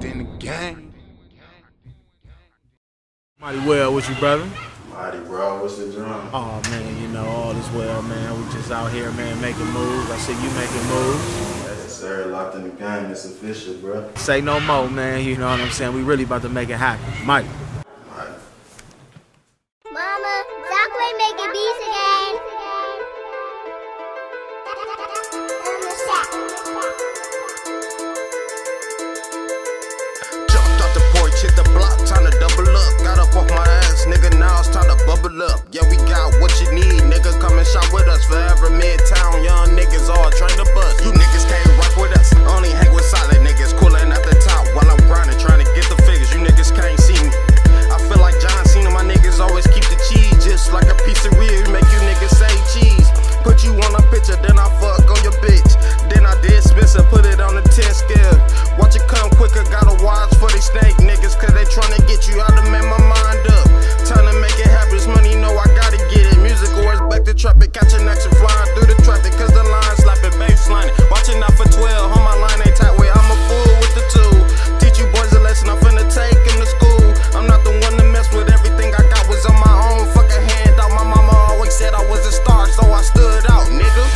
locked in the game. Mighty well with you, brother. Mighty, bro. What's the drum? Oh man, you know, all is well, man. We just out here, man, making moves. I see you making moves. Yes, sir. Locked in the game. It's official, bro. Say no more, man. You know what I'm saying? We really about to make it happen. Mike. Mama, Zachary making beats again. Jumped off the porch, hit the block, time to double up. Got up off my ass, nigga, now it's time to bubble up. Yeah, we got what you need, nigga, come and shop with us. Forever Midtown, young niggas all train to bust. You niggas can't rock with us, only hang with solid niggas. Coolin' at the top while I'm grinding, trying to get the figures. You niggas can't see me. I feel like John Cena, my niggas always keep the cheese. Just like a piece of real, make you niggas say cheese. Put you on a picture, then I fuck on your bitch. Then I dismiss her, put it on the 10 scale. Watch it come quicker, gotta watch for they snake niggas, cause they tryna get you out to make my mind up. Time to make it happen, this money, know I gotta get it. Music always back to traffic, catching action, flying through the traffic, cause the line slapping, bass lining. Watching out for 12, on my line ain't tight way, I'm a fool with the tool. Teach you boys a lesson, I'm finna take him to school. I'm not the one to mess with, everything I got was on my own. Fucking hand out, my mama always said I was a star, so I stood out, nigga.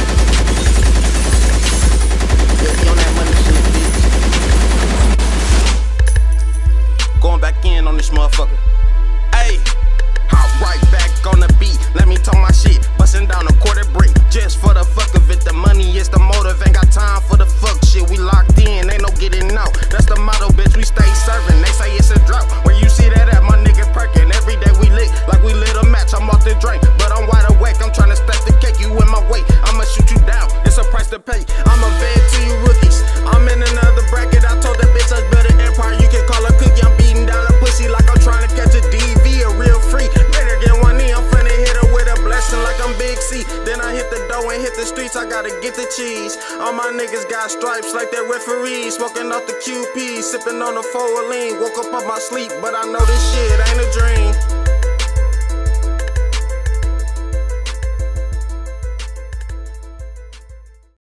Yeah, we on that money shit, bitch. Going back in on this motherfucker. Ayy, hop right back on the beat. Let me talk my shit. Bustin' down a quarter brick just for the fuck of it. The money is the motive. Ain't got time for the fuck shit. We locked in, ain't no getting out. That's the motto, bitch. We stay serving. They say it's a drought. Where you see that at? My niggas perkin'. Every day we lit like we lit a match. I'm off the drink, but I'm wide awake. I'm tryna stack the cake. You in my way. I'ma shoot you down. It's a price to pay. I'm a vet to you rookies. I'm in another bracket. I told that bitch I built an empire. You can call a cookie. I'm beating down a pussy like I'm trying to catch a DV. A real free. Better get one in. I'm finna hit her with a blessing like I'm Big C. Then I hit the dough and hit the streets. I gotta get the cheese. All my niggas got stripes like they're referees. Smoking off the QP. Sipping on the 4 lean. Woke up off my sleep, but I know this shit ain't